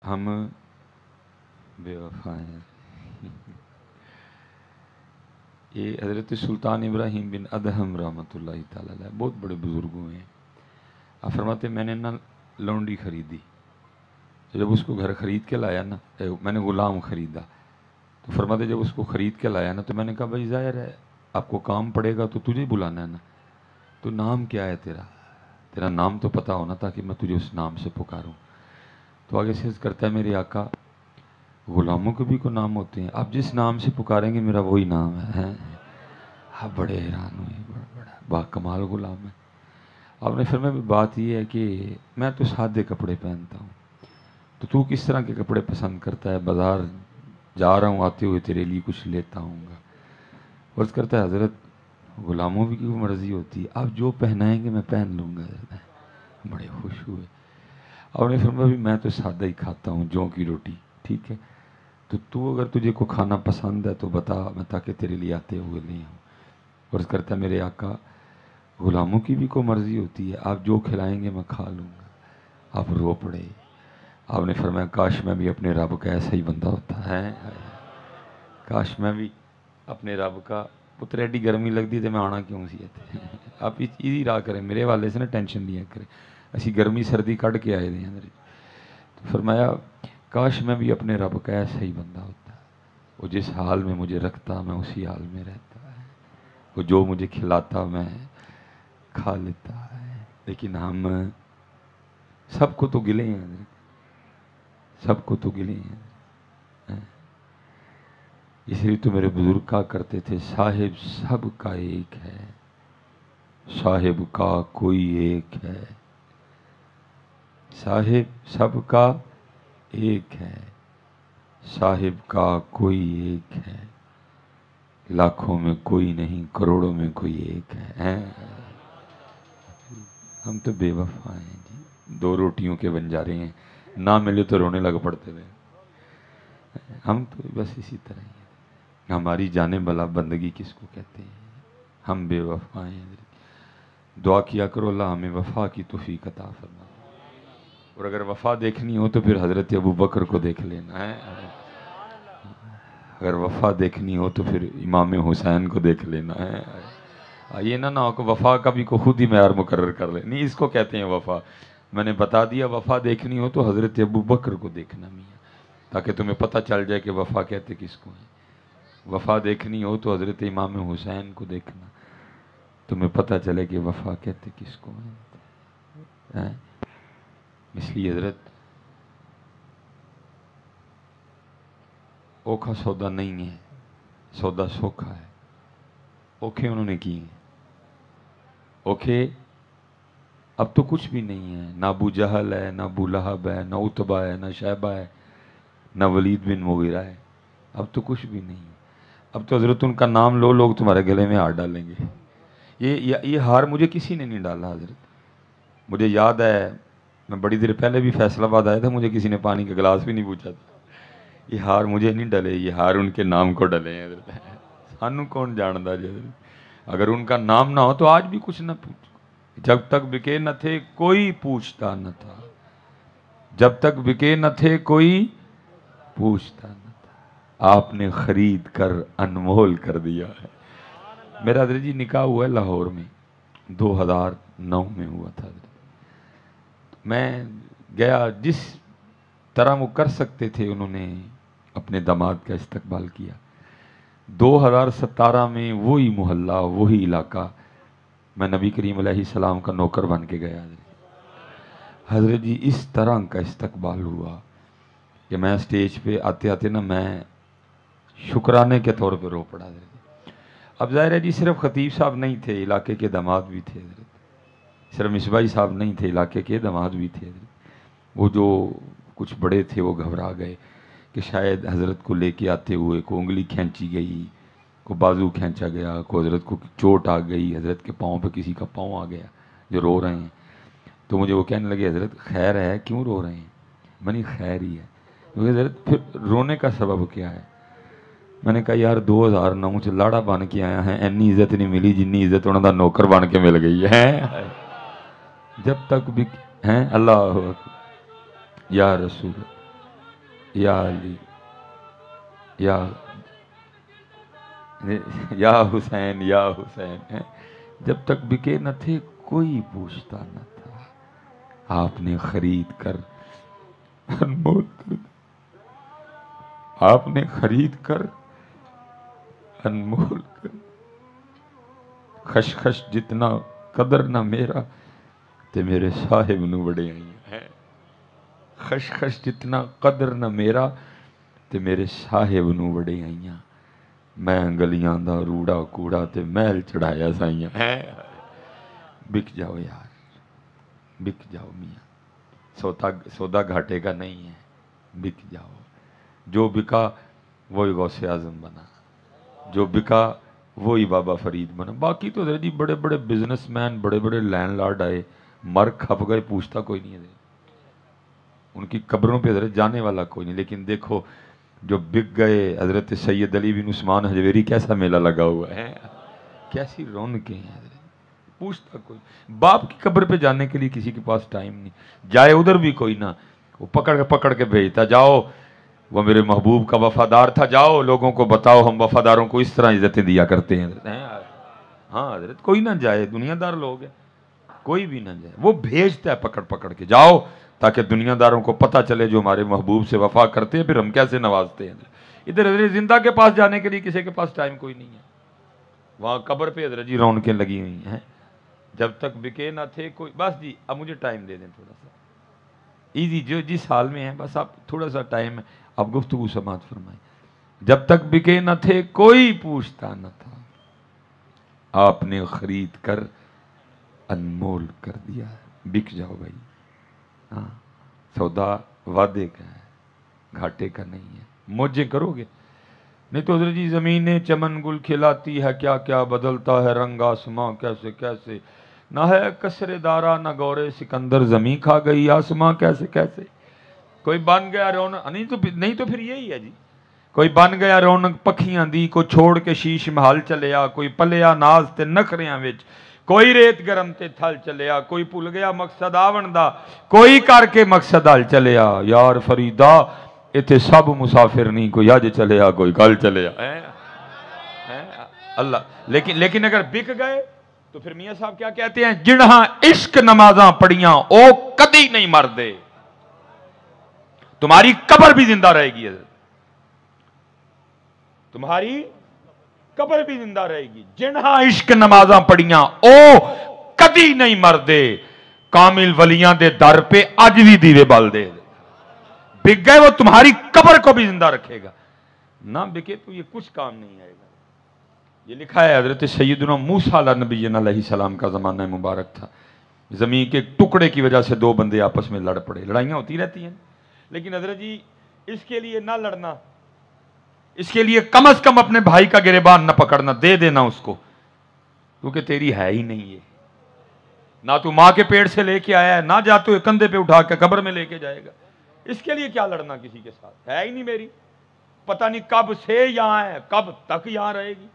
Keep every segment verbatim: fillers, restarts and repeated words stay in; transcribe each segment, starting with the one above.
हम बेवफा हैं। ये हज़रत सुल्तान इब्राहिम बिन अदहम रहमतुल्लाहि ताला अलैह बहुत बड़े बुज़ुर्ग हुए हैं। आप फरमाते मैंने ना लौंडी खरीदी, तो जब उसको घर ख़रीद के लाया ना, मैंने ग़ुलाम ख़रीदा, तो फरमाते जब उसको ख़रीद के लाया ना, तो मैंने कहा भाई ज़ाहिर है आपको काम पड़ेगा तो तुझे बुलाना है ना, तो नाम क्या है तेरा, तेरा नाम तो पता हो ना ताकि मैं तुझे उस नाम से पुकारूँ। तो आगे से करता है मेरे आका ग़ुलामों के भी को नाम होते हैं, आप जिस नाम से पुकारेंगे मेरा वही नाम है, है? आप बड़े हैरान हुए, बड़ा बड़ा बाकमाल ग़ुलाम है। आपने फिर में भी बात यह है कि मैं तो सादे कपड़े पहनता हूँ, तो तू किस तरह के कपड़े पसंद करता है, बाज़ार जा रहा हूँ आते हुए तेरे लिए कुछ लेता हूँगा। वर्ज करता है हज़रत ग़ुलामों की क्यों मर्ज़ी होती है, आप जो पहनाएंगे मैं पहन लूँगा। बड़े खुश हुए। आपने फिर में भी मैं तो सादा ही खाता हूँ, जौ की रोटी, ठीक है, तो तू अगर तुझे को खाना पसंद है तो बता, मैं ताकि तेरे लिए आते हुए ले आऊँ। वर्ज करता है मेरे आका ग़ुलामों की भी कोई मर्ज़ी होती है, आप जो खिलाएंगे मैं खा लूँगा। आप रो पड़े। आपने फरमाया काश मैं भी अपने रब का ऐसा ही बंदा होता है, काश मैं भी अपने रब का पुत्र। एडी गर्मी लगती तो मैं आना क्यों सी इत्थे। आप इजी राह करें मेरे वाले से ना, टेंशन लिया करें, असी गर्मी सर्दी कढ़ के आए हैं। तो फरमाया काश मैं भी अपने रब का ऐसा ही बंदा होता, वो जिस हाल में मुझे रखता मैं उसी हाल में रहता है, वो जो मुझे खिलाता मैं खा लेता है। लेकिन हम सबको तो गिले हैं, सबको तो गिले हैं। इसलिए तो मेरे बुजुर्ग कहा करते थे साहिब सब का एक है, साहिब का कोई एक है, साहिब सब का एक है, साहिब का कोई एक है, लाखों में कोई नहीं करोड़ों में कोई एक है, हैं? हम तो बेवफा हैं जी, दो रोटियों के बंजारे हैं, ना मिले तो रोने लग पड़ते हुए। हम तो बस इसी तरह ही हैं। हमारी जाने भला बंदगी किसको कहते हैं, हम बेवफा हैं। दुआ किया करो अल्लाह हमें वफ़ा की तौफीक अता फरमा, और अगर वफ़ा देखनी हो तो फिर हज़रत अबू बकर को देख लेना है, अगर वफ़ा देखनी हो तो फिर इमाम हुसैन को देख लेना है। ये ना ना हो कि वफ़ा का भी को खुद ही मैार मुकर्रर कर ले, नहीं इसको कहते हैं वफ़ा। मैंने बता दिया वफ़ा देखनी हो तो हज़रत अबू बकर को देखना मियाँ, ताकि तुम्हें पता चल जाए कि वफ़ा कहते किसको हैं। वफ़ा देखनी हो तो हज़रत इमाम हुसैन को देखना, तुम्हें पता चले कि वफ़ा कहते किसको हैं। इसलिए हज़रत ओखा सौदा नहीं है, सौदा सोखा है। ओखे उन्होंने किए हैं, ओखे अब तो कुछ भी नहीं है, ना अबू जहल है, ना अबू लहब है, ना उतबा है, ना शैबा है, ना वलीद बिन मुगीरा है, अब तो कुछ भी नहीं है। अब तो हज़रत उनका नाम लो लोग तुम्हारे गले में हार डालेंगे। ये ये, ये हार मुझे किसी ने नहीं डाला हज़रत, मुझे याद है मैं बड़ी देर पहले भी फैसलाबाद आया था, मुझे किसी ने पानी का गिलास भी नहीं पूछा था। ये हार मुझे नहीं डले, ये हार उनके नाम को डले हैं। सानू कौन जानता जी, अगर उनका नाम ना हो तो आज भी कुछ ना पूछ। जब तक बिके न थे कोई पूछता न था, जब तक बिके न थे कोई पूछता न था, आपने खरीद कर अनमोल कर दिया है। मेरा जी निकाह हुआ है लाहौर में, दो हज़ार नौ में हुआ था। मैं गया, जिस तरह वो कर सकते थे उन्होंने अपने दामाद का इस्तकबाल किया। दो हज़ार सत्रह में वही मोहल्ला वही इलाका मैं नबी करीम अलैहिस्सलाम का नौकर बन के गया। हज़रत जी इस तरह का इस्तकबाल हुआ कि मैं स्टेज पे आते आते ना मैं शुक्राने के तौर पे रो पड़ा। अब ज़ाहिर है जी सिर्फ ख़तीब साहब नहीं थे, इलाके के दामाद भी थे, सिर्फ मिसबाई साहब नहीं थे, इलाके के दामाद भी थे। वो जो कुछ बड़े थे वो घबरा गए कि शायद हज़रत को लेके आते हुए को उंगली खींची गई, को बाजू खींचा गया, को हज़रत को चोट आ गई, हज़रत के पाँव पे किसी का पाँव आ गया जो रो रहे हैं। तो मुझे वो कहने लगे हज़रत खैर है, क्यों रो रहे हैं? मैंने खैर ही है। तो हज़रत फिर रोने का सबब क्या है? मैंने कहा यार दो हज़ार नौ च लाड़ा बन के आया है, इन्नी इज्जत नहीं मिली जिन्नी इज्जत उन्होंने नौकर बन के मिल गई है। जब तक भी हैं अल्लाह या रसूल, या अली या या हुसैन या हुसैन है। जब तक बिके न थे कोई पूछता न था, आपने खरीद कर अनमोल कर, आपने खरीद कर अनमोल कर। खशखश जितना कदर ना मेरा ते मेरे साहिब नू बड़े आई है। खशखश जितना कदर ना मेरा ते मेरे साहिब नू बड़े आईया। मैं गलियां दा रूड़ा कूड़ा ते महल चढ़ाया साइया है। बिक जाओ यार, बिक जाओ मियाँ, सौदा सौदा घाटे का नहीं है, बिक जाओ। जो बिका वही गौसे आजम बना, जो बिका वही बाबा फरीद बना। बाकी तो जी बड़े बड़े बिजनेसमैन, बड़े बड़े लैंडलॉर्ड आए, मर खप गए, पूछता कोई नहीं है, उनकी कब्रों पे हजरत जाने वाला कोई नहीं। लेकिन देखो जो बिक गए, हजरत सैयद अली बिन उस्मान हजवेरी, कैसा मेला लगा हुआ है, कैसी रौनकें हैं, पूछता कोई। बाप की कब्र पे जाने के लिए किसी के पास टाइम नहीं, जाए उधर भी कोई ना, वो पकड़ के पकड़ के भेजता, जाओ वो मेरे महबूब का वफादार था, जाओ लोगों को बताओ हम वफादारों को इस तरह इज्जतें दिया करते हैं। हाँ हजरत, कोई ना जाए, दुनियादार लोग हैं, कोई भी ना जाए, वो भेजता है पकड़ पकड़ के, जाओ ताकि दुनियादारों को पता चले जो हमारे महबूब से वफा करते हैं, फिर हम कैसे नवाजते हैं। इधर हजरत जिंदा के पास जाने के लिए किसी के पास टाइम कोई नहीं है, वहां कब्र पे हजरत जी रौनकें लगी हुई हैं। जब तक बिके ना थे कोई, बस जी अब मुझे टाइम दे दें थोड़ा सा, इजी जो जिस हाल में है बस आप थोड़ा सा टाइम है, आप गुफ्तगू समात फरमाएं। जब तक बिके न थे कोई पूछता न था, आपने खरीद कर अनमोल कर दिया। बिक जाओ भाई, हाँ सौदा वादे का है, घाटे का नहीं है, मौजें करोगे। नहीं तो हजरत जी ज़मीनें चमन गुल खिलाती है, क्या क्या बदलता है रंग आसमां कैसे कैसे। ना है कसरे दारा ना गौरे सिकंदर, जमी खा गई आसमां कैसे कैसे। कोई बन गया रौनक, नहीं तो नहीं तो फिर यही है जी, कोई बन गया रौनक पखियां दी, कोई छोड़ के शीश महल चलिया, कोई पलिया नाज ते नखरियां विच, कोई रेत गरम ते थल चलिया, कोई भुल गया मकसद आवन दा, कोई करके मकसद हल चलिया। यार फरीदा इत्थे सब मुसाफिर नहीं, कोई अज चलिया कोई कल चलिया है, है अल्लाह। लेकिन लेकिन अगर बिक गए तो फिर मियां साहब क्या कहते हैं, जिन्हां इश्क नमाजा पढ़ियां ओ कदी नहीं मरदे, तुम्हारी कब्र भी जिंदा रहेगी, तुम्हारी कब्र भी जिंदा रहेगी। जिन्हां इश्क नमाजा पढ़ियां ओ कदी नहीं मरदे, कामिल वलियां दे दर पे अज भी दीवे बल दे। बिक गए वो तुम्हारी कब्र को भी जिंदा रखेगा, ना बिके तो ये कुछ काम नहीं आएगा। ये लिखा है हजरत सैयदना मूसा नबी अलैहिस्सलाम का जमाना मुबारक था, जमीन के टुकड़े की वजह से दो बंदे आपस में लड़ पड़े, लड़ाइयां होती रहती हैं, लेकिन हजरत जी इसके लिए ना लड़ना, इसके लिए कम अज कम अपने भाई का गिरेबान न पकड़ना, दे देना उसको, क्योंकि तेरी है ही नहीं है, ना तू मां के पेट से लेके आया है, ना जा तू कंधे पे उठा के कब्र में लेके जाएगा। इसके लिए क्या लड़ना किसी के साथ, है ही नहीं मेरी, पता नहीं कब से यहां है कब तक यहां रहेगी,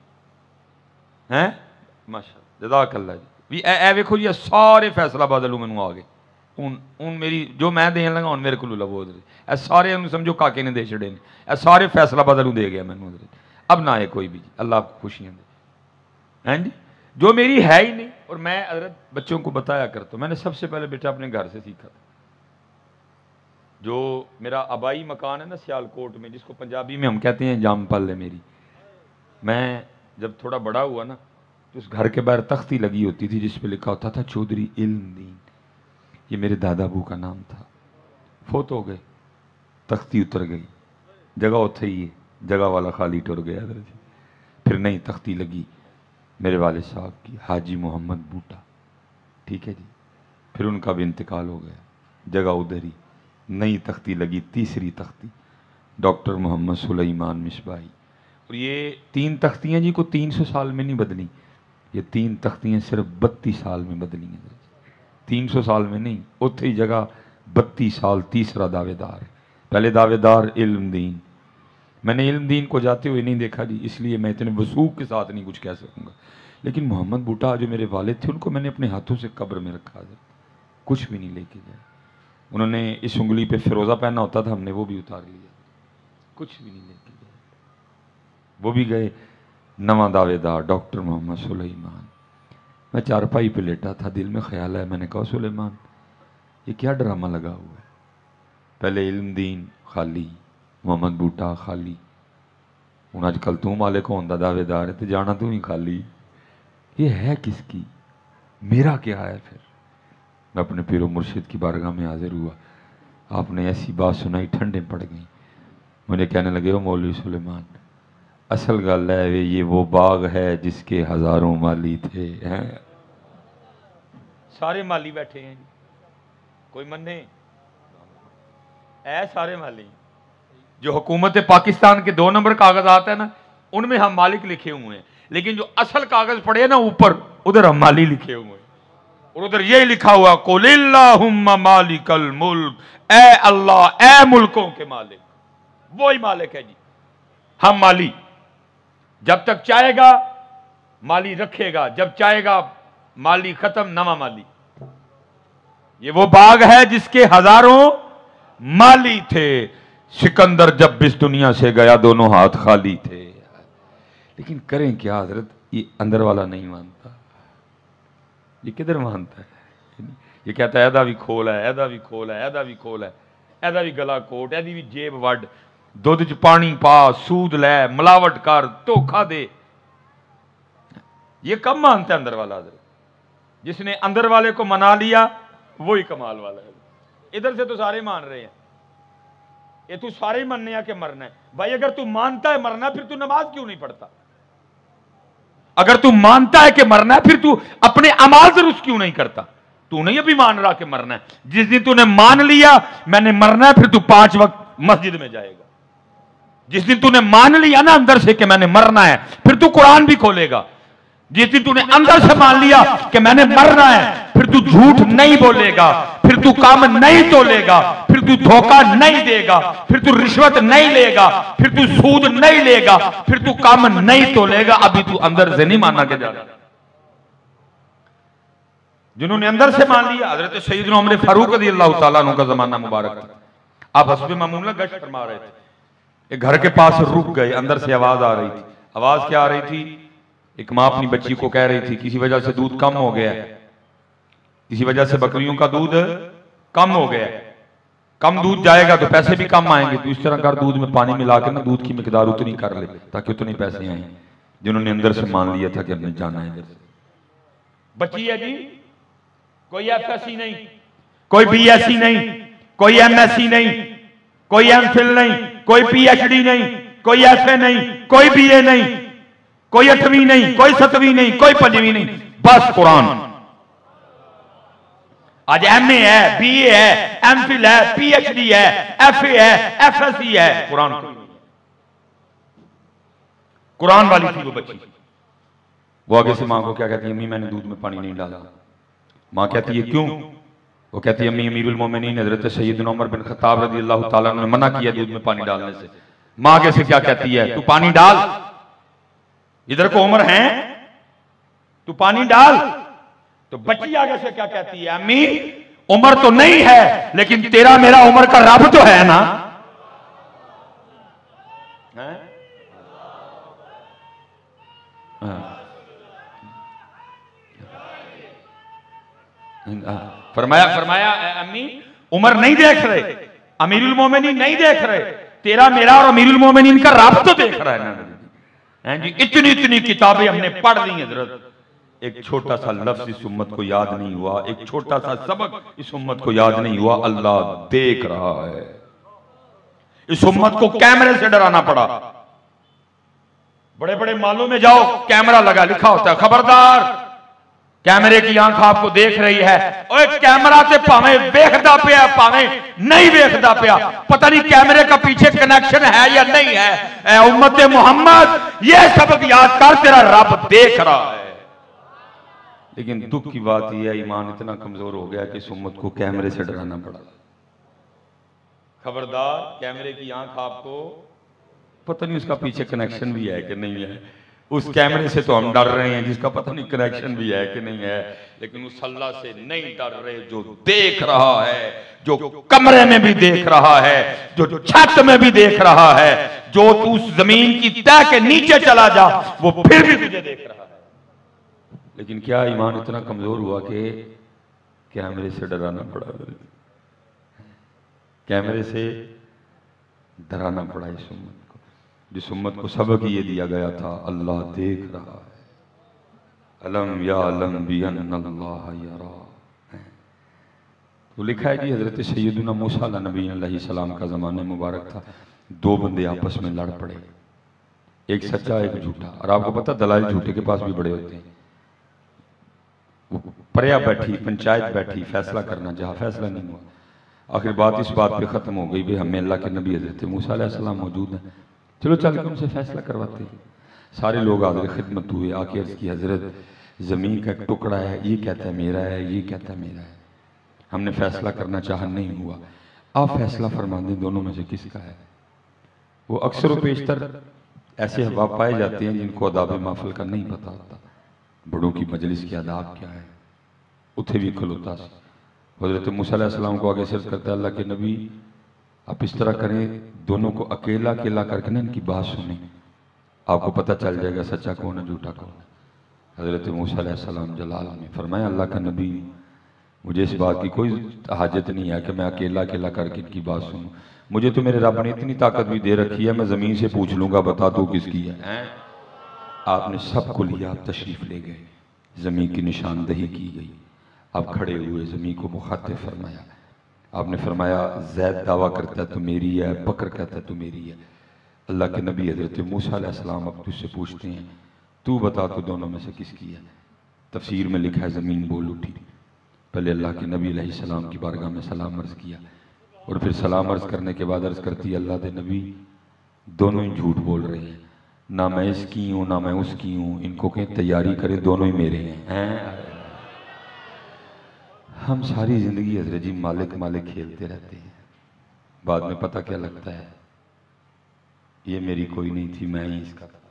हैं माशा जज़ाकल्लाह जी। ए वेखो जी सारे फैसलाबाद वालों मैनू आ गए हूँ, हूँ मेरी जो मैं देन लगा हूँ मेरे को लवो, ए सारे समझो काके ने दे छड़े ने, ए सारे फैसलाबाद वालों दे गया मैनू, अब ना आए कोई भी जी, अल्लाह आपको खुशियाँ दे, हैं जी, जो मेरी है ही नहीं। और मैं हजरत बच्चों को बताया करता हूँ, मैंने सबसे पहले बेटा अपने घर से सीखा था। जो मेरा आबाई मकान है ना सियालकोट में, जिसको पंजाबी में हम कहते हैं जामपल है मेरी, मैं जब थोड़ा बड़ा हुआ ना तो उस घर के बाहर तख्ती लगी होती थी जिस पे लिखा होता था चौधरी इल्म दीन, ये मेरे दादा अबू का नाम था। फोत हो गए, तख्ती उतर गई, जगह उथे ही है, जगह वाला खाली टुर गया। फिर नई तख्ती लगी मेरे वाले साहब की, हाजी मोहम्मद बूटा, ठीक है जी, फिर उनका भी इंतकाल हो गया, जगह उधर ही, नई तख्ती लगी, तीसरी तख्ती डॉक्टर मोहम्मद सुलेमान मिसबाही। और ये तीन तख्तियाँ जी को तीन सौ साल में नहीं बदली, ये तीन तख्तियाँ सिर्फ बत्तीस साल में बदली हैं, तीन सौ साल में नहीं, उथे ही जगह बत्तीस साल तीसरा दावेदार। पहले दावेदार इल्म दीन, मैंने इल्म दीन को जाते हुए नहीं देखा जी, इसलिए मैं इतने वसूख के साथ नहीं कुछ कह सकूँगा। लेकिन मोहम्मद बूटा जो मेरे वालिद थे, उनको मैंने अपने हाथों से कब्र में रखा था, कुछ भी नहीं लेके गए। उन्होंने इस उंगली पे फिरोज़ा पहना होता था, हमने वो भी उतार लिया। कुछ भी नहीं लेके गए। वो भी गए। नवा दावेदार डॉक्टर मोहम्मद सुलेमान। मैं चारपाई पे लेटा था, दिल में ख्याल है, मैंने कहा सुलेमान ये क्या ड्रामा लगा हुआ है। पहले इल्म दीन खाली, मोहम्मद बूटा खाली, हूँ अजकल तू मालिक होने का दावेदार है तो जाना तू ही खाली। ये है किसकी, मेरा क्या है। फिर मैं अपने पीरो मुर्शिद की बारगाह में हाजिर हुआ। आपने ऐसी बात सुनाई, ठंडे पड़ गई। मुझे कहने लगे ओ मौलवी सुलेमान, असल गल है वे ये वो बाग है जिसके हजारों माली थे। हैं? सारे माली बैठे हैं, कोई मन्ने ऐ सारे माली। जो हुकूमत पाकिस्तान के दो नंबर कागजात है ना, उनमें हम मालिक लिखे हुए हैं, लेकिन जो असल कागज पड़े ना ऊपर, उधर हम माली लिखे हुए हैं। और उधर यही लिखा हुआ कुलिल्लाहुम्मा मालिकल मुल्क, ए अल्लाह ए मुल्कों के मालिक, वो ही मालिक है जी। हम माली, जब तक चाहेगा माली रखेगा, जब चाहेगा माली खत्म, नवा माली। ये वो बाग है जिसके हजारों माली थे। सिकंदर जब इस दुनिया से गया दोनों हाथ खाली थे। लेकिन करें क्या हजरत, ये अंदर वाला नहीं मानता। ये किधर मानता है? ये कहता है एदा भी खोल है, एदा भी खोल है, एदा भी खोल है, एदा भी गला कोट, एदी भी जेब वड, दुध च पानी पा, सूद लै, मिलावट कर, धोखा दे। ये कब मानता है अंदर वाला हजरत? जिसने अंदर वाले को मना लिया वही कमाल वाला है। इधर से तो सारे मान रहे हैं, ये तू सारे ही मानने आ के मरना है। भाई अगर तू मानता है मरना, फिर तू नमाज क्यों नहीं पढ़ता? अगर तू मानता है कि मरना है, फिर तू अपने अमाल दुरुस्त क्यों नहीं करता? तू नहीं अभी मान रहा कि मरना है। जिस दिन तूने मान लिया मैंने मरना है, फिर तू पांच वक्त मस्जिद में जाएगा। जिस दिन तूने मान लिया ना अंदर से कि मैंने मरना है, फिर तू कुरान भी खोलेगा। जिस दिन तूने अंदर से मान लिया कि मैंने मरना है, फिर तू झूठ नहीं बोलेगा, फिर तू काम नहीं तोलेगा, फिर तू धोखा नहीं देगा, फिर तू रिश्वत नहीं लेगा, फिर तू सूद नहीं लेगा, फिर तू काम नहीं तोलेगा। अभी तू अंदर से नहीं माना के जा रहा। जिन्होंने अंदर से मान लिया, हजरत सैयदना उमर फारूक रज़ियल्लाहु ताला अन्हु का जमाना मुबारक था। आप हस्बे मामूल में गश्त फरमा रहे थे, एक घर के पास रुक गए। अंदर से आवाज आ रही थी। आवाज क्या आ रही थी? एक माँ अपनी बच्ची को कह रही थी किसी वजह से दूध कम हो गया है, किसी वजह से बकरियों का दूध कम हो गया है, कम दूध जाएगा तो पैसे भी कम आएंगे, तो इस तरह कर दूध में पानी मिला के ना दूध की मिकदार उतनी कर ले ताकि उतने पैसे आए। जिन्होंने अंदर से मान लिया था कि हमने जाना है। बच्ची है जी, कोई एफ एस सी नहीं, कोई बी एस सी नहीं, कोई एम एस सी नहीं, कोई एम फिल नहीं, कोई पी एच डी नहीं, कोई एफ ए नहीं, कोई बी ए नहीं, कोई अठवीं नहीं, कोई सतवीं नहीं, कोई पंजवीं नहीं, बस कुरान। आज एम ए है, बी ए है, एम फिल है, पी एच डी है, एफ ए है, एफ एस सी है, कुरान कुरान वाली थी वो बच्ची। वो आगे से मां को क्या कहती है? अम्मी मैंने दूध में पानी नहीं डाला। मां कहती है क्यों? वो कहती है अम्मी अमीरुल मोमिनीन हजरत सैयदना उमर बिन खत्ताब रज़ियल्लाहु ताला अन्हु ने मना किया दूध में पानी डालने से। मां आगे से क्या कहती है? तू पानी डाल, इधर को उम्र है, तू पानी डाल। तो बच्ची आगे से क्या कहती है? अम्मी उम्र तो नहीं है, लेकिन तेरा मेरा उम्र का रब तो है ना। है? फरमाया फरमाया अम्मी उम्र नहीं देख रहे, अमीरुल मोमिनीन नहीं देख रहे, तेरा मेरा और अमीरुल मोमिनीन का रब तो देख रहा है ना जी। इतनी इतनी किताबें हमने पढ़ ली हजरत, एक छोटा सा लफ्ज इस उम्मत को याद नहीं हुआ, एक छोटा सा सबक इस उम्मत को याद नहीं हुआ। अल्लाह देख रहा है। इस उम्मत को कैमरे से डराना पड़ा। बड़े बड़े मालों में जाओ, कैमरा लगा, लिखा होता है खबरदार कैमरे की आंख आपको देख रही है। ओए कैमरा से भावे वेखदा पिया भावे नहीं वेखदा पिया, पता नहीं कैमरे का पीछे कनेक्शन है या नहीं है। ए उम्मत मोहम्मद ये सबक याद कर, तेरा रब देख रहा है। लेकिन दुख की बात यह है ईमान इतना कमजोर हो गया कि इस उम्मत को कैमरे से डराना पड़ा। खबरदार कैमरे की आंख आपको पता नहीं उसका पीछे कनेक्शन भी है कि नहीं है। उस कैमरे से तो हम डर रहे हैं जिसका पता नहीं कनेक्शन भी है कि नहीं है, लेकिन उस अल्लाह से नहीं डर रहे जो देख रहा है, जो कमरे में भी देख रहा है, जो छत में भी देख रहा है, जो तू उस जमीन की तह के नीचे चला जा वो फिर भी तुझे देख रहा है। लेकिन क्या ईमान इतना कमजोर हुआ कि कैमरे से डराना पड़ा, कैमरे से डराना पड़ा इस उम्मत को, जिस उम्मत को सबक ये दिया गया था अल्लाह देख रहा है। अलम या अलम भी अन्नल्लाह यरा। तो लिखा है जी हजरत सैयदना मूसा नबी अलैहिस्सलाम का ज़माने मुबारक था, दो बंदे आपस में लड़ पड़े, एक सच्चा एक झूठा। और आपको पता दलाल झूठे के पास भी बड़े होते हैं। परया बैठी, पंचायत बैठी, फैसला करना जहाँ फैसला नहीं हुआ। आखिर बात इस बात पे ख़त्म हो गई, भाई हमें अल्लाह के नबी हजरत मूसा अलैहिस्सलाम मौजूद हैं, चलो चल के उनसे फैसला करवाते हैं। सारे लोग हाजिर खिदमत हुए, आके अर्ज़ की हजरत ज़मीन का एक टुकड़ा है, ये कहता है मेरा है, ये कहता है मेरा है, हमने फैसला करना चाहा नहीं हुआ, आप फैसला फरमा दें दोनों में से किसका है। वो अक्सर व पेशतर ऐसे अहबाब पाए जाते हैं जिनको अदाब माफिल का नहीं पता होता, बड़ों की मजलिस के आदाब क्या है। उठे भी खलोता हजरत मूसा अलैहिस्सलाम को आगे से अर्ज़ करता है अल्लाह के नबी आप इस तरह करें, दोनों को अकेला अकेला करके ना इनकी बात सुने, आपको पता चल जाएगा सच्चा कौन है झूठा कौन है। हजरत मूसा अलैहिस्सलाम जलाल में फरमाया अल्लाह का नबी मुझे इस बात की कोई हाजत नहीं है कि मैं अकेला अकेला करके इनकी बात सुनूं, मुझे तो मेरे रब ने इतनी ताकत भी दे रखी है, मैं ज़मीन से पूछ लूंगा बता दो किसकी है, है? आपने सबको लिया, आप तशरीफ़ ले गए, ज़मीन की निशानदही की गई, आप खड़े हुए, ज़मीन को मुखातिब फरमाया, आपने फरमाया जैद दावा करता है तो मेरी है, बकर कहता है तो मेरी है। अल्लाह के नबी हजरत मूसा अलैहिस्सलाम अब तुझसे पूछते हैं तू बता तो दोनों में से किसकी है। तफसीर में लिखा है ज़मीन बोल उठी, पहले अल्लाह के नबी अलैहिस्सलाम की बारगाह में सलाम अर्ज़ किया और फिर सलाम अर्ज़ करने के बाद अर्ज़ करती है अल्लाह के नबी दोनों ही झूठ बोल रहे हैं, ना मैं इसकी हूँ ना मैं उसकी हूँ, इनको कहीं तैयारी करें दोनों ही मेरे हैं, हैं? हम सारी ज़िंदगी हज़रत जी मालिक मालिक खेलते रहते हैं, बाद में पता क्या लगता है ये मेरी कोई नहीं थी, मैं ही इसका था।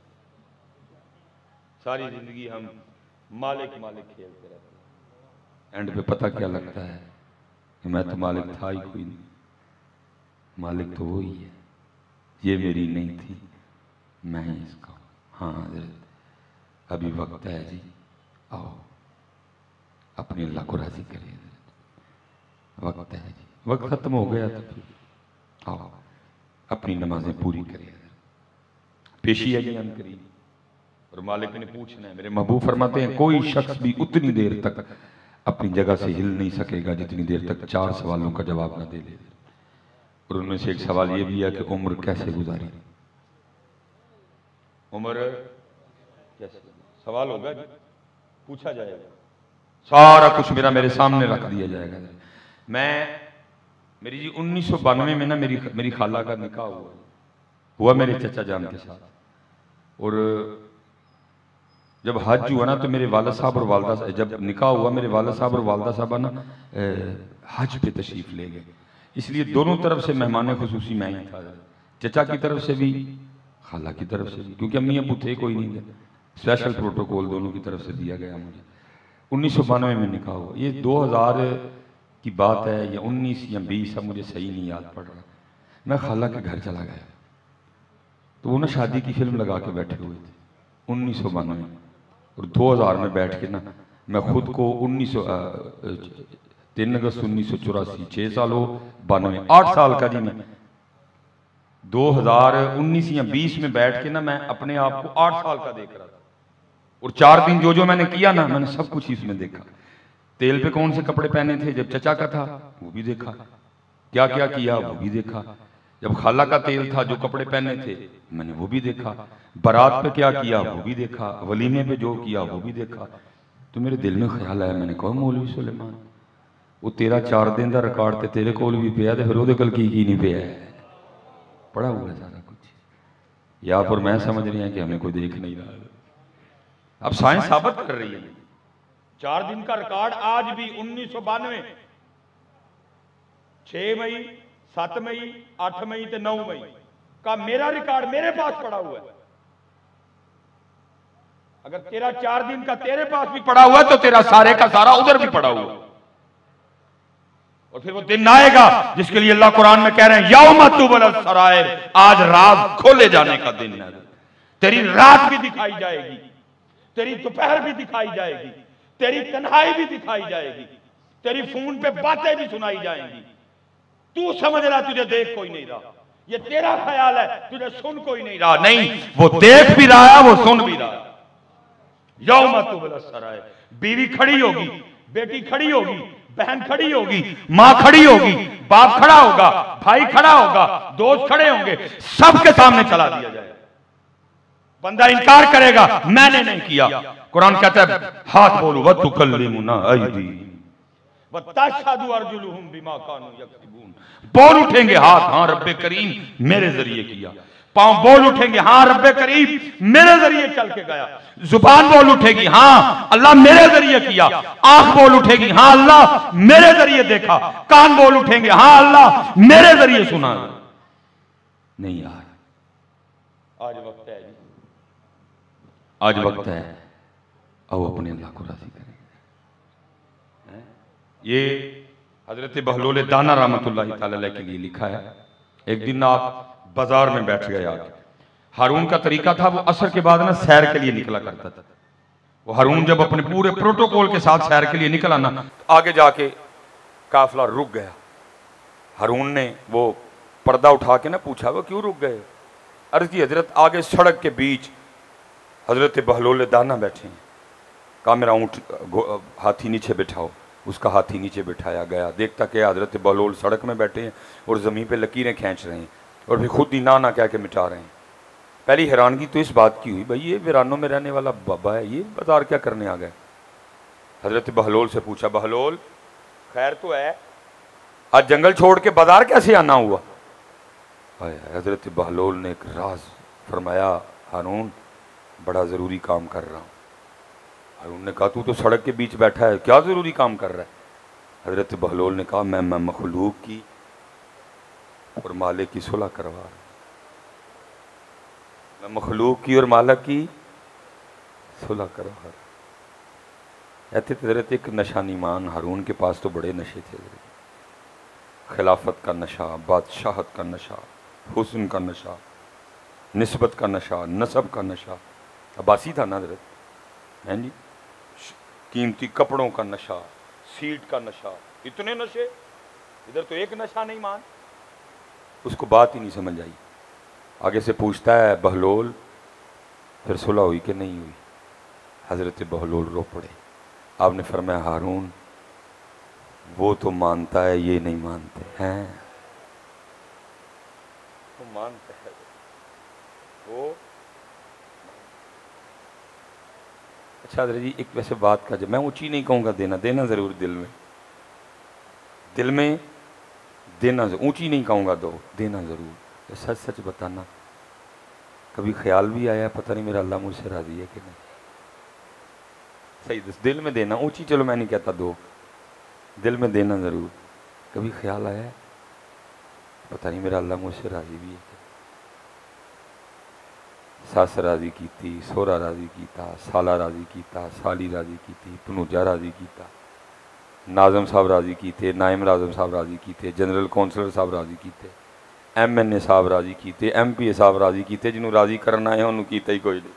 सारी ज़िंदगी हम मालिक मालिक खेलते रहते हैं, एंड पे पता क्या लगता है कि मैं तो मालिक था ही कोई नहीं, मालिक तो वो ही है, ये मेरी नहीं थी मैं ही इसका हूँ। हाँ हजरत अभी वक्त है जी, आओ अपने अल्लाह को राजी करिए, वक्त है जी, वक्त खत्म हो गया तो फिर आओ अपनी नमाजें पूरी करिए। पेशी है जी हम करीब और मालिक ने पूछना है। मेरे महबूब फरमाते हैं कोई शख्स भी उतनी देर तक अपनी जगह से हिल नहीं सकेगा जितनी देर तक चार सवालों का जवाब ना दे दे। और उनमें से एक सवाल ये भी है कि उम्र कैसे गुजारी, उम्र कैसे, सवाल होगा जी, पूछा जाएगा, सारा कुछ मेरा मेरे सामने रख दिया जाएगा। मैं मेरी जी उन्नीस सौ बानवे में ना मेरी मेरी खाला का निकाह हुआ हुआ मेरे चचा जान के साथ, और जब हज हुआ ना तो मेरे वालिद साहब और वालदा साहब, जब निकाह हुआ मेरे वालिद साहब और वालदा साहब ना हज पे तशरीफ ले गए, इसलिए दोनों तरफ से मेहमान खुसूसी मैं ही था, चचा की तरफ से भी खाला की तरफ से भी, क्योंकि अम्मी अबू थे कोई नहीं थे, स्पेशल प्रोटोकॉल दोनों की तरफ से दिया गया मुझे। उन्नीस सौ बानवे में निकाह हुआ, ये दो हजार की बात है या उन्नीस या बीस, अब मुझे सही नहीं याद पड़ रहा। मैं खाला के घर चला गया तो वो ना शादी की फिल्म लगा के बैठे हुए थे उन्नीस सौ बानवे, और दो हजार में बैठ के ना मैं खुद को उन्नीस सौ तीन अगस्त उन्नीस सौ चौरासी छः साल हो बानवे आठ साल का जी, मैं दो हजार उन्नीस या बीस में बैठ के ना मैं अपने आप को आठ साल का देख रहा था, और चार दिन जो जो मैंने किया ना मैंने सब कुछ इसमें देखा। तेल पे कौन से कपड़े पहने थे जब चचा का था वो भी देखा, क्या क्या किया वो भी देखा, जब खाला का तेल था जो कपड़े पहने थे मैंने वो भी देखा, बारात पे क्या किया वो भी देखा, वलीमे पे जो किया वो भी देखा। तो मेरे दिल में ख्याल आया, मैंने कहा मौलवी सुलेमान वो तेरा चार दिन का रिकॉर्ड ते तेरे कोल भी पिया ते फिर ओहदे कोल की की नहीं पिया है, पड़ा हुआ है सारा कुछ, या फिर मैं समझ रही है कि हमें कोई देख नहीं रहा। अब साइंस साबित कर रही है चार दिन का रिकॉर्ड आज भी उन्नीस सौ बानवे छह मई सात मई आठ मई ते नौ मई का मेरा रिकॉर्ड मेरे पास पड़ा हुआ है। अगर तेरा चार दिन का तेरे पास भी पड़ा हुआ है तो तेरा सारे का सारा उधर भी पड़ा हुआ। और फिर वो दिन आएगा जिसके लिए अल्लाह कुरान में कह रहे हैं यौम तुबल सरायर, आज राज खोले जाने का दिन है। तेरी रात भी दिखाई जाएगी, तेरी दोपहर भी दिखाई जाएगी, तेरी तन्हाई भी दिखाई जाएगी, तेरी फोन पे बातें भी सुनाई जाएंगी। तू समझ रहा तुझे देख कोई नहीं रहा, ये तेरा ख्याल है तुझे सुन कोई नहीं रहा। नहीं, वो देख भी रहा है, वो सुन भी रहा है। यौम तुबल सरायर, बीवी खड़ी होगी, बेटी खड़ी होगी, बहन खड़ी होगी, मां खड़ी होगी, बाप खड़ा होगा, भाई खड़ा होगा, दोस्त खड़े होंगे, सबके सामने चला दिया जाएगा। बंदा इनकार करेगा मैंने नहीं किया। कुरान कहता है हाथ बोलो व तुकल्लिमुना अयदी व तशहदु अर्जुलुहुम बिमा कानू यक्सिबून। बोल उठेंगे हाथ, हां रब्बे करीम मेरे जरिए किया। पांव बोल उठेंगे हां रब्बे करीम मेरे जरिए चल के गया। जुबान बोल उठेगी हां अल्लाह मेरे जरिए किया। आंख बोल उठेगी हां अल्लाह मेरे जरिए देखा। कान बोल उठेंगे हां अल्लाह मेरे जरिए सुना। नहीं यार, आज वक्त है, आज वक्त है, आओ अपने अल्लाह को राजी करें। ये हजरत बहलोल दाना रहमतुल्लाह तआला अलैह के लिए लिखा है। एक दिन आप बाजार में बैठ गए आके। हारून का तरीका था वो असर के बाद ना सैर के लिए निकला करता था। वो हारून जब अपने पूरे प्रोटोकॉल के साथ सैर के लिए निकला ना, आगे जाके काफिला रुक गया। हारून ने वो पर्दा उठा के ना पूछा वो क्यों रुक गए। अर्ज की हजरत आगे सड़क के बीच हजरत बहलोल दाना बैठे हैं। कहा मेरा ऊँट हाथी नीचे बिठाओ। उसका हाथी नीचे बिठाया गया। देखता क्या हजरत बहलोल सड़क में बैठे हैं और ज़मीन पे लकीरें खींच रहे हैं और फिर खुद ही ना ना कह के मिटा रहे हैं। पहली हैरानगी तो इस बात की हुई भाई ये वीरानों में रहने वाला बाबा है, ये बाजार क्या करने आ गए। हजरत बहलोल से पूछा बहलोल खैर तो है, आज जंगल छोड़ के बाजार कैसे आना हुआ। हजरत बहलोल ने एक राज फरमाया हारून बड़ा ज़रूरी काम कर रहा हूँ। हारून ने कहा तू तो सड़क के बीच बैठा है, क्या ज़रूरी काम कर रहा है। हजरत बहलोल ने कहा मैं मैं मखलूक की और मालिक की सुलह करवा रहा हूँ। मैं मखलूक की और मालिक की सुलह करवा रहा हूँ। ऐसे हजरत एक नशानी मान हारून के पास तो बड़े नशे थे। खिलाफत का नशा, बादशाहत का नशा, हुस्न का नशा, निस्बत का नशा, नसब का नशा, अब्बासी था ना हजरत, हैं जी, कीमती कपड़ों का नशा, सीट का नशा, इतने नशे। इधर तो एक नशा नहीं मान। उसको बात ही नहीं समझ आई। आगे से पूछता है बहलोल फिर सुलह हुई कि नहीं हुई। हजरत बहलोल रो पड़े। आपने फरमाया हारून वो तो मानता है ये नहीं मानते हैं। वो मानता है वो। अच्छा हजरत जी एक वैसे बात का जब मैं ऊंची नहीं कहूँगा, देना देना ज़रूर दिल में, दिल में देना, ऊंची नहीं कहूँगा दो, देना ज़रूर। तो सच सच बताना कभी ख्याल भी आया पता नहीं मेरा अल्लाह मुझसे राज़ी है कि नहीं। सही दिल में देना, ऊंची चलो मैं नहीं कहता दो, दिल में देना ज़रूर। कभी ख्याल आया पता नहीं मेरा अल्लाह मुझसे राज़ी भी है। सस राज़ी की, सोहरा राज़ी किया, साला राज़ी किया, साली राज़ी की, भनूजा राज़ी किया, नाज़म साहब राज़ी किए, नायम नाज़म साहब राज़ी किए, जनरल कौंसलर साहब राज़ी किए, एम एन ए साहब राज़ी किए, एम पी ए साहब राज़ी किए। जिन्होंने राज़ी करना है उन्होंने किया ही कोई नहीं।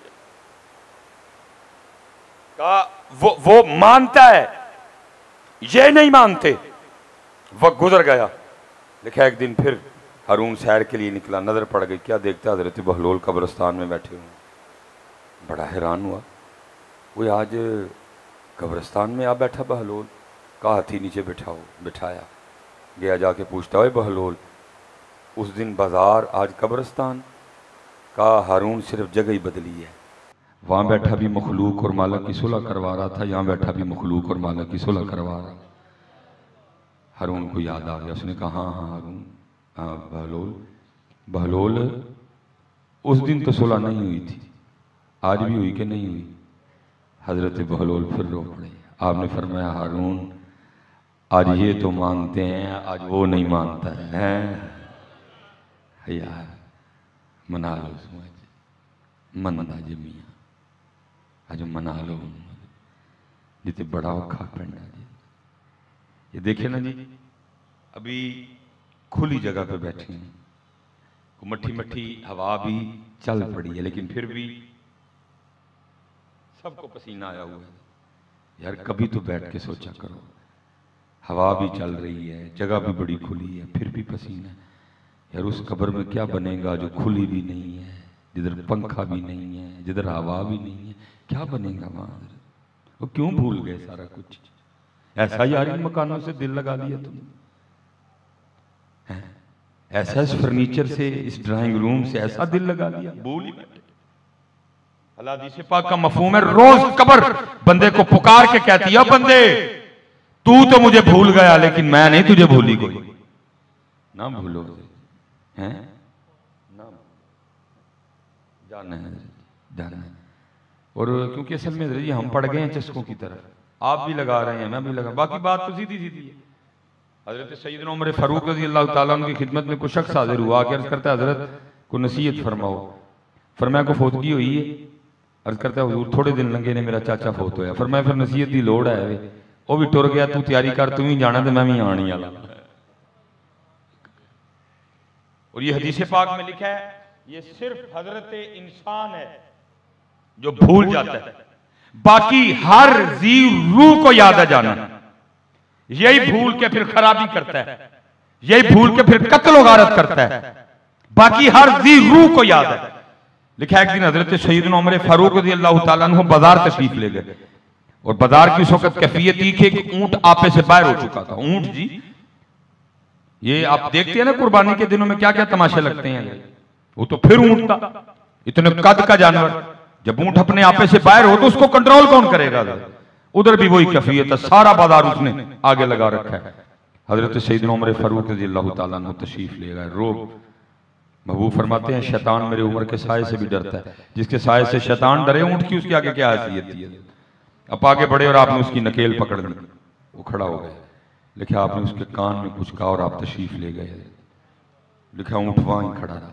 कहा वो वो मानता है ये नहीं मानते। वक्त गुजर गया। लिखा एक दिन फिर हारून सैर के लिए निकला, नज़र पड़ गई, क्या देखता हजरत बहलोल कब्रिस्तान में बैठे हुए। बड़ा हैरान हुआ, वो आज कब्रिस्तान में आ बैठा बहलोल। कहा हाथी नीचे बिठाओ, बिठाया। गया जाके पूछता है बहलोल उस दिन बाजार आज कब्रिस्तान। कहा हारून सिर्फ जगह ही बदली है, वहाँ बैठा भी मखलूक और मालिक की सुलह करवा रहा था, यहाँ बैठा भी मखलूक और मालिक की सुलह करवा रहा। हारून को याद आ गया। उसने कहा हाँ हाँ हारून, हाँ बहलोल बहलोल उस दिन तो सुलह नहीं हुई थी, आज भी हुई कि नहीं हुई। हजरत बहलोल फिर रो पड़े। आपने फरमाया हारून आज ये तो मानते हैं, आज वो नहीं मानता है। यार मना लो, मंदा जमिया आज मना लो जिते बड़ा औखा पेंडा जी। ये देखे ना जी, अभी खुली जगह पे बैठे हैं, मट्ठी मट्ठी हवा भी चल पड़ी है, लेकिन फिर भी सबको पसीना आया हुआ है। यार कभी तो बैठ के सोचा करो, हवा भी चल रही है, जगह भी बड़ी खुली है, फिर भी पसीना। यार उस कब्र में क्या बनेगा जो खुली भी नहीं है, जिधर पंखा भी नहीं है, जिधर हवा भी नहीं है, क्या बनेगा वहां? वो क्यों भूल गए सारा कुछ? ऐसा यार इन मकानों से दिल लगा लिया तुमने, ऐसा इस फर्नीचर से, इस ड्राइंग रूम से ऐसा दिल लगा लिया, भूल ही बैठे। हदीस पाक का मफहूम है, रोज कब्र बंदे को पुकार के कहती है, बंदे तू तो मुझे भूल गया लेकिन मैं नहीं तुझे भूली कोई। ना भूलो हैं, ना जाना है, जाना है। और क्योंकि असल में जी हम पड़ गए हैं चस्कों की तरफ, आप भी लगा रहे हैं, मैं भी लगा, बाकी बात तो सीधी सीधी है। हजरत सैयदना उमर फारूक रज़ी अल्लाह ताला अन्हु की खिदमत में कुछ शख्स हाजिर हुआ कि अर्ज करता है, हजरत को नसीहत फरमाओ। फरमाया को फौतगी हुई है। अर्ज करता है, हुजूर थोड़े दिन लंघे ने मेरा चाचा फौत होया। फरमाया फिर नसीहत की लोड़ है, वो भी टुर गया, तू तैयारी कर, तू ही जाना तो मैं भी आनी वाला। और ये हदीस पाक में लिखा है, ये सिर्फ हजरत इंसान है जो भूल जाता है, बाकी हर जी रूह को याद है जाना। यही भूल के फिर खराबी करता है, यही भूल के फिर कत्ल व गारत करता है, बाकी हर जी रूह को याद है। लिखा है एक दिन हजरत सैयदना उमर फारूक रज़ी अल्लाह ताला अन्हु बाजार तशरीफ ले गए, और बाजार की उस वक्त कैफियत थी कि एक ऊंट आपे से बाहर हो चुका था। ऊंट जी, ये आप देखते हैं ना कुर्बानी के दिनों में क्या क्या तमाशे लगते हैं, वो तो फिर ऊंट था, इतने कद का जानवर, जब ऊंट अपने आपे से बाहर हो तो उसको कंट्रोल कौन करेगा? उधर भी वही कैफियत है, सारा बाजार उसने आगे लगा रखा है। हजरत सैयदना उमर फारूक रज़ी अल्लाह ताला अन्हु तशरीफ ले गए। रोब महबूब फरमाते हैं, शैतान मेरे उम्र के साये से भी डरता है, जिसके साये से शैतान डरे ऊंट की उसके आगे क्या हैसियत थी। अब आगे बढ़े और आपने उसकी नकेल पकड़ ली, वो खड़ा हो गया। लिखा आपने उसके कान में कुछ कहा और आप तशरीफ ले गए। लिखा ऊंट वहां खड़ा रहा,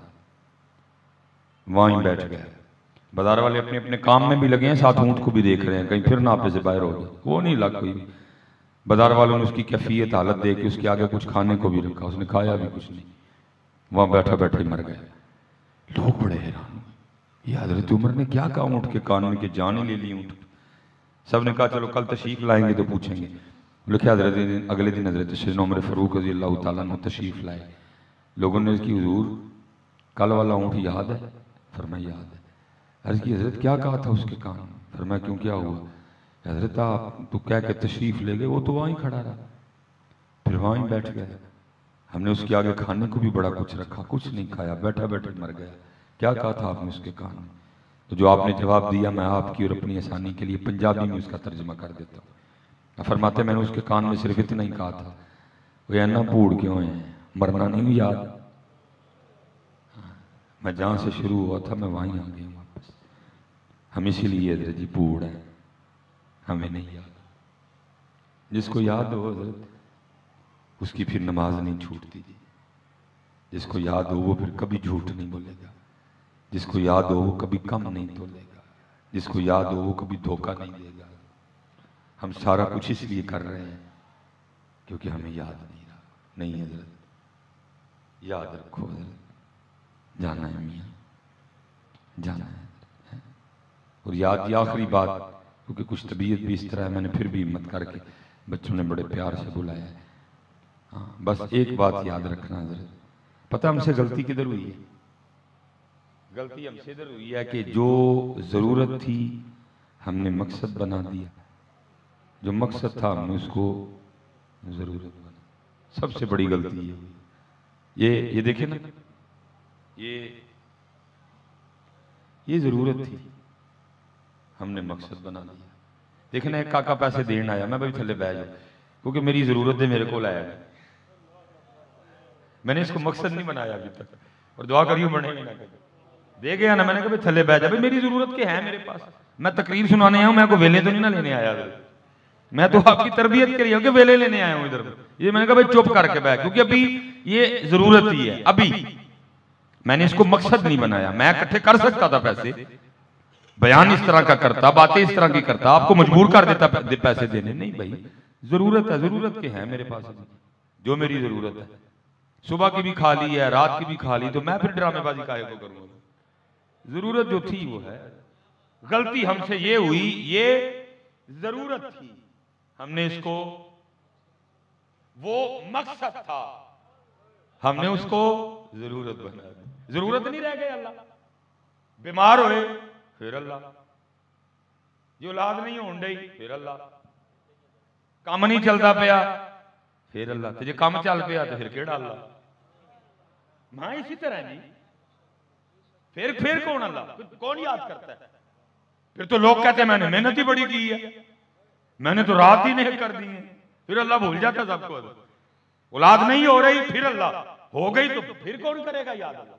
वहां बैठ गया। बाजार वाले अपने अपने काम में भी लगे हैं, साथ ऊंट को भी देख रहे हैं, कहीं फिर ना आपे से बाहर हो गए। वो नहीं लग कोई। बाजार वालों ने उसकी कैफियत हालत देख के उसके आगे कुछ खाने को भी रखा, उसने खाया भी कुछ नहीं, वहां बैठा बैठा ही मर गया। लोग बड़े हैरान, ये हजरत उमर ने क्या कहा ऊंट के कान में कि जान ही ले ली ऊंट। सब ने कहा चलो कल तशरीफ लाएंगे तो पूछेंगे। लिखा हजरत अगले दिन हजरत सैयदना उमर फारूक रज़ी अल्लाह ताला अन्हु तशरीफ लाए। लोगों ने उसकी हुजूर कल वाला ऊंट याद है? फरमाया याद है। अर्ज की हजरत क्या कहा था उसके कान में? फरमाया क्यों क्या हुआ? हजरत आप तो क्या के तशरीफ ले गए, वो तो वहीं खड़ा रहा, फिर वहीं बैठ गया। हमने उसके आगे खाने को भी बड़ा कुछ रखा, कुछ नहीं खाया, बैठा बैठे मर गया। क्या कहा था आपने उसके कान में? तो जो आपने जवाब दिया मैं आपकी और अपनी आसानी के लिए पंजाबी में उसका तर्जमा कर देता हूँ। फरमाते मैंने उसके कान में सिर्फ इतना ही कहा था, वो ना भूड़ क्यों है, मरना नहीं याद, मैं जहां से शुरू हुआ था मैं वहीं आ गया वापस। हम इसीलिए जी भूड़ है, हमें नहीं याद। जिसको याद हो हजरत उसकी फिर नमाज नहीं छूटती। जिसको याद हो वो फिर कभी झूठ नहीं बोलेगा, जिसको याद हो वो कभी कम नहीं तोलेगा, जिसको याद हो वो कभी धोखा नहीं देगा। हम सारा कुछ इसलिए कर रहे हैं क्योंकि हमें याद नहीं रहा। नहीं हजरत, याद रखो हजरत, जाना है मियाँ, जाना है। और याद की आखिरी बात, क्योंकि कुछ तबीयत भी इस तरह है, मैंने फिर भी हिम्मत करके, बच्चों ने बड़े प्यार से बुलाया है। हाँ, बस एक बात याद रखना हजरत, पता हमसे गलती किधर हुई है? गलती हमसे इधर हुई है कि जो जरूरत थी हमने मकसद बना दिया, जो मकसद था हमने उसको जरूरत बना। सबसे बड़ी गलती है ये। ये देखे ना, ये ये जरूरत थी, हमने मकसद बना दिया। देखे ना, एक काका पैसे देने आया, मैं भाई थले बह जाऊं क्योंकि मेरी जरूरत है, मेरे को आया, मैंने इसको मकसद नहीं बनाया अभी तक। और दुआ करियो बने ना दे गया ना, मैंने कहा थले बह जा भाई, मेरी जरूरत के है मेरे पास, मैं तकरीर सुनाने आया हूं, मैं को वेले तो नहीं ना लेने आया, मैं तो आपकी तरबियत करी हूं कि वेले लेने आया हूं इधर। ये मैंने कहा भाई चुप करके बैठ, क्योंकि अभी ये जरूरत ही है, अभी मैंने इसको मकसद नहीं बनाया। मैं इकट्ठे कर सकता था पैसे, बयान इस तरह का करता, बातें इस तरह की करता, आपको मजबूर कर देता पैसे देने। नहीं भाई, जरूरत है, जरूरत के है मेरे पास, जो मेरी जरूरत है, सुबह की भी खा ली है, रात की भी खा ली, तो मैं फिर ड्रामेबाजी काहे को करूंगा? जरूरत जो थी वो है। गलती हमसे ये हुई, ये जरूरत थी, हमने इसको, वो मकसद था, हमने उसको जरूरत बना दी। जरूरत नहीं रह गई। अल्लाह बीमार होए फिर अल्लाह, जो औलाद नहीं होने दी फिर अल्लाह, काम नहीं चलता पिया फिर अल्लाह, तो जो काम चल पिया तो फिर केड़ा अल्लाह? मां इसी तरह जी, फिर फिर कौन अल्लाह? कौन याद करता है? फिर तो लोग कहते हैं मैंने मेहनत ही बड़ी की है, मैंने तो रात ही नहीं कर दी है, फिर अल्लाह भूल जाता सबको। औलाद नहीं हो रही फिर अल्लाह, हो गई तो फिर कौन करेगा याद? अल्लाह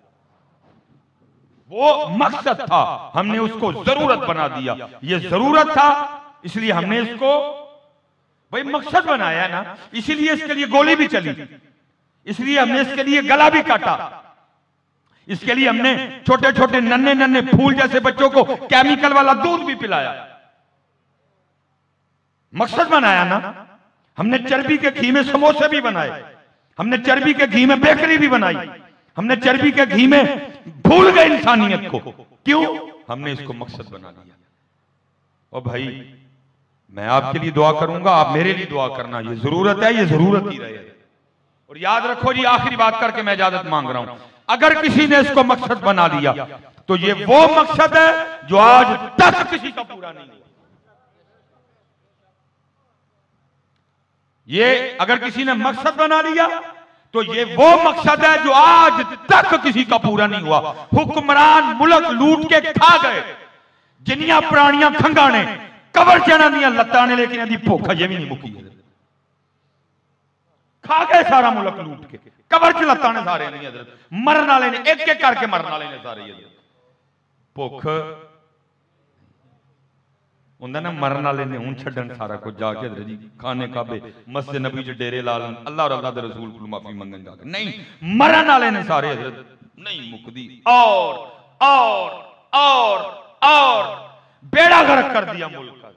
वो मकसद था, हमने उसको जरूरत बना दिया। ये जरूरत था इसलिए हमने इसको भाई मकसद बनाया ना, इसीलिए इसके लिए गोली भी चली, इसलिए हमने इसके लिए गला भी काटा, इसके लिए हमने छोटे छोटे नन्हे नन्हे फूल जैसे बच्चों को केमिकल वाला दूध भी पिलाया। मकसद बनाया ना। हमने चर्बी के घी में समोसे भी बनाए, हमने चर्बी के घी में बेकरी भी बनाई, हमने चर्बी के घी में भूल गए इंसानियत को। क्यों? हमने इसको मकसद बना लिया। और भाई मैं आपके लिए दुआ करूंगा, आप मेरे लिए दुआ करना। ये जरूरत है, ये जरूरत ही रहे। और याद रखो जी, आखिरी बात करके मैं इजाजत मांग रहा हूं, अगर किसी ने इसको मकसद बना लिया तो ये वो मकसद है जो आज तक किसी का पूरा नहीं हुआ। ये अगर किसी ने मकसद बना लिया तो ये वो मकसद है जो आज तक किसी का पूरा नहीं हुआ। हुक्मरान मुल्क लूट के खा गए, जिन्नियां प्राणियां खंगा ने कबर चना दियां लत्तां ने, लेकिन यदि भुख अजे भी नहीं मुकी। खा गए सारा मुल्क लूट के, कबर च लत्तां ने सारे नहीं, मरन वाले ने एक एक करके मरन वाले ने सारे। भुख हुंदा ना, मरन वाले ने हूं छड्डन सारा कुछ जाके जी खाने काबे मस्जिद नबी च डेरे ला लन, अल्लाह और अल्लाह दे रसूल को माफी मंगन जाके। नहीं, मरन वाले ने सारे हजरत नहीं मुकदी। और और और और बेड़ा गर्क कर दिया मुल्क का।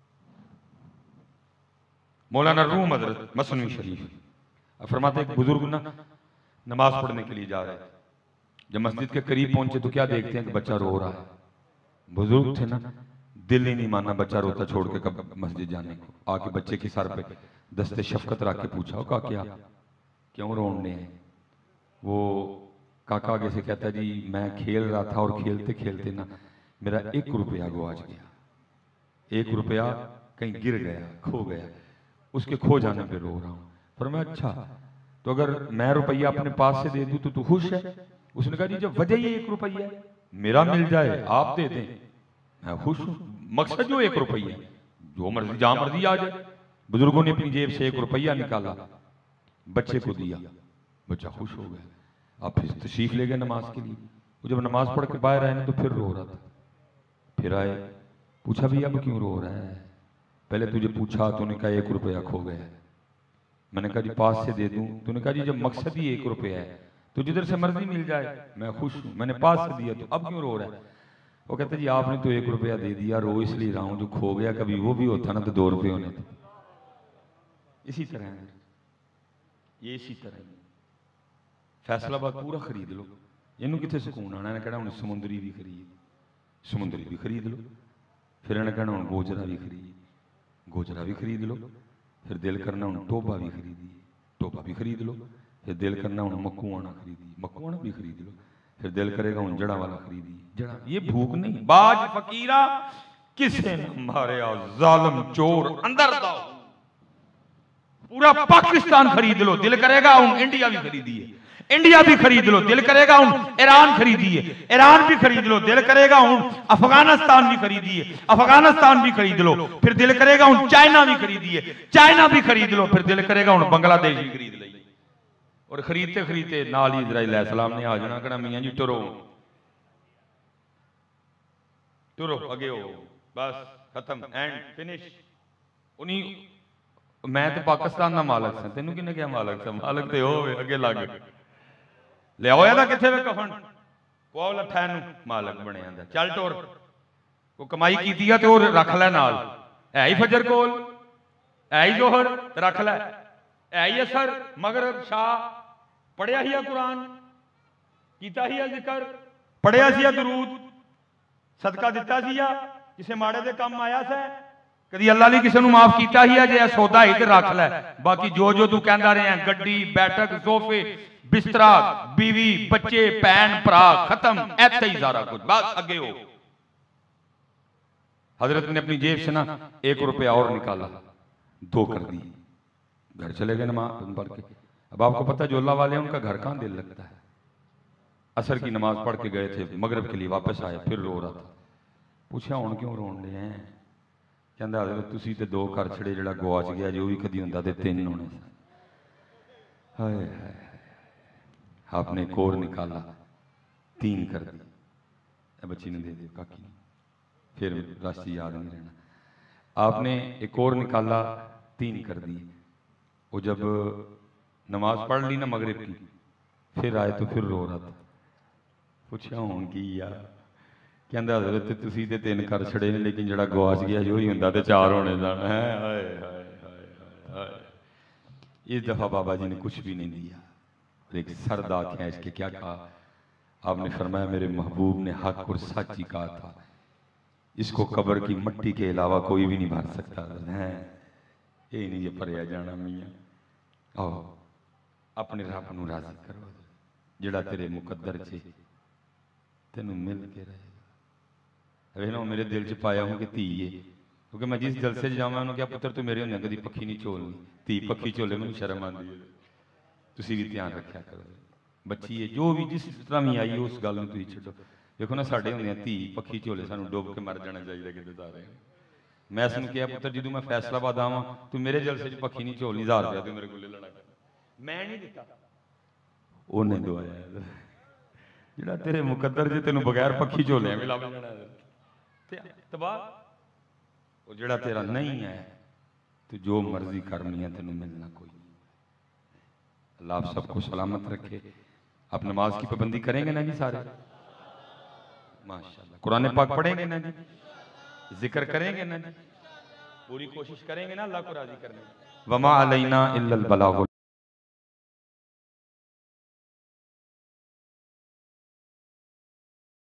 मौलाना रूम हजरत मसनवी शरीफ फरमाते एक बुजुर्ग ना नमाज पढ़ने के लिए जा रहे थे, जब मस्जिद के करीब पहुंचे तो क्या देखते हैं कि बच्चा रो रहा है। बुजुर्ग थे ना, दिल ही नहीं माना बच्चा रोता छोड़ के कब मस्जिद जाने को। आके बच्चे के सर पे दस्ते शफकत रख के पूछा, का क्या क्यों रोने हैं? वो काका आगे से कहता जी मैं खेल रहा था और खेलते खेलते ना मेरा एक रुपया गुआच गया, एक रुपया कहीं गिर गया, खो गया, उसके खो जाने पे रो रहा हूं। पर मैं अच्छा, तो अगर मैं रुपया अपने पास से दे दूं तो तू खुश है? उसने कहा जी जब वजह ही एक रुपया है, मेरा मिल जाए आप दे दें मैं खुश हूं। मकसद जो एक रुपया, जो मर्जी जहां मर्जी आ जाए। बुजुर्गों ने अपनी जेब से एक रुपया निकाला, बच्चे को दिया, बच्चा खुश हो गया। आप फिर तशरीफ ले गए नमाज के लिए। वो जब नमाज पढ़ के बाहर आए ना तो फिर रो रहा था। फिर आए, पूछा भैया अब क्यों रो रहा है? पहले तुझे पूछा, तूने कहा एक रुपया खो गया। मैंने कहा जी पास से दे दूं? तूने कहा जी जब मकसद ही एक रुपया है तो जिधर से मर्जी मिल जाए मैं खुश हूं, मैंने पास से दिया तो अब क्यों रो रहा है? वो कहते जी आपने तो एक रुपया दे दिया, रो इसलिए रहा हूं, जो खो गया कभी वो भी होता ना तो दो रुपये होने थे। इसी तरह है ये, इसी तरह ही फैसलाबाद पूरा खरीद लो, इनू कितने सुकून आना। इन्हें कहना हूं समुंदरी भी खरीद, समुंदरी भी खरीद लो। फिर इन्हें कहना हूं गोजरा भी खरीद, गोजरा भी खरीद लो। फिर दिल करना हूं टोबा भी खरीदी, टोबा भी खरीद लो। फिर दिल करना हूं मक्कूआना खरीदी, मक्कूआना भी खरीद लो। फिर दिल करेगा हूं जड़ा वाला खरीदी, जड़ा। ये भूख नहीं, बाज फकीरा किसे न मारे आओ, जालिम चोर अंदर दाओ। पूरा पाकिस्तान खरीद लो, दिल करेगा हूं इंडिया भी खरीदिए, इंडिया भी खरीद लो, दिल करेगा हूं ईरान खरीदिए, ईरान भी खरीद लो। दिल करेगा हूं अफगानिस्तान भी खरीदिए, अफगानिस्तान भी खरीद लो। फिर दिल करेगा हूं चाइना भी खरीदिए, चाइना भी खरीद लो। फिर दिल करेगा हूं बांग्लादेश भी खरीद ली। और खरीदते खरीदते नाल ही इजराइल अलैहिस्सलाम ने आ जाना, कहना मियां जी टुरो टुरो अगे हो, बस खत्म, एंड फिनिश। उन्हीं मैं तो पाकिस्तान का मालक सा, तेनू किन्ने क्या मालक सा? मालक तो हो अगे लग लिया किथे वे कफन पो लठा नू मालक बने आंदा, चल टोर को कमाई की है तो रख लै नाल, है ही फजर कोल, है ही जोहर रख लै, है ही असर मगरब शाह, पढ़िया ही कुरान, कीता ही जिक्र, पढ़िया सी दरूद, सदका दिता सी, किसी माड़े दे काम आया सै, कदी अल्लाह ने किसी माफ किया ही है, जे सौदा ही तो रख लै, बाकी जो जो तू कहता रहा गड्डी बैठक सोफे बिस्तरा बीवी बच्चे भैन भरा खत्म, ऐसे ही सारा कुछ बस अगे हो। हजरत ने अपनी जेब से ना एक रुपया और निकाला, दो कर दी, घर चले गए नमाज पढ़ के। अब आपको पता जोला वाले उनका घर कहाँ दिल लगता है। असर की नमाज पढ़ के गए थे, मगरब के लिए वापस आए, फिर रो रहा था। पूछा हुण क्यों रोन रहे हैं? कहता हजरत तुसी ते दो कर छड़े, जड़ा गवाच गया जो भी कदी हुंदा ते तीन होने सन। हाय हाय आपने एक और निकाला, तीन कर दी, बच्ची ने दे दी काकी ने, फिर राशि याद नहीं रहना। आपने एक और निकाला, तीन कर दी। वो जब नमाज पढ़ ली ना मगरिब की, फिर आए तो फिर रो रहा था। पूछा हुण की यार? कहता हजरत तुसी ते तीन कर छड़े ने, लेकिन जड़ा गवाच गया जो ही हुंदा ते चार होने सन। हाय हाय हाय हाय। इस दफा बाबा जी ने कुछ भी नहीं दिया, एक सरदा खींच के क्या कहा? आपने फरमाया मेरे महबूब ने हक और सच ही कहा था, इसको कब्र की मट्टी के अलावा कोई भी नहीं भर सकता है। ये नहीं ये भरिया जाना मियाँ। आओ अपने रब नूं राजी करो, जिहड़ा तेरे मुकद्दर च तेनू मिल के रहेगा। वे ना मेरे दिल च पाया हूँ कि धी है, क्योंकि मैं जिस जलसे जावा उन्होंने क्या पुत्र तू मेरे होंदे कदी पक्खी नहीं झोलनी, धी पक्खी झोले मैनूं शर्म आती है। तुसीं भी ध्यान रखा करो, बच्ची है जो भी जिस तरह भी आई उस गल नूं तुसीं छड्डो। देखो ना साडे होंदे धी पक्खी झोले सानूं डुब के मर जाना चाहिए किते सारे। मैं इसनूं कहा पुत्र जदों मैं फैसलाबाद आवां तू मेरे जलसे च पक्खी नहीं झोलनी, हज़ार रुपया तू मेरे को ले लेना। मैं नहीं दिता, उन्हें दवाया जिहड़ा तेरे मुकद्दर च तैनूं बगैर पक्खी झोलियां भी लभ जाना ते तबाह। वो जिहड़ा तेरा नहीं है तू जो मर्जी करनी है तेनूं मिलना कोई नहीं। अल्लाह आप सबको सलामत रखे। आप नमाज की पाबंदी करेंगे ना जी सारे? माशाल्लाह। कुरान पाक पढ़ेंगे ना जी? जिक्र करेंगे ना जी? पूरी कोशिश करेंगे ना अल्लाह को राजी करने। वमा अलैना इल्लल बलाग।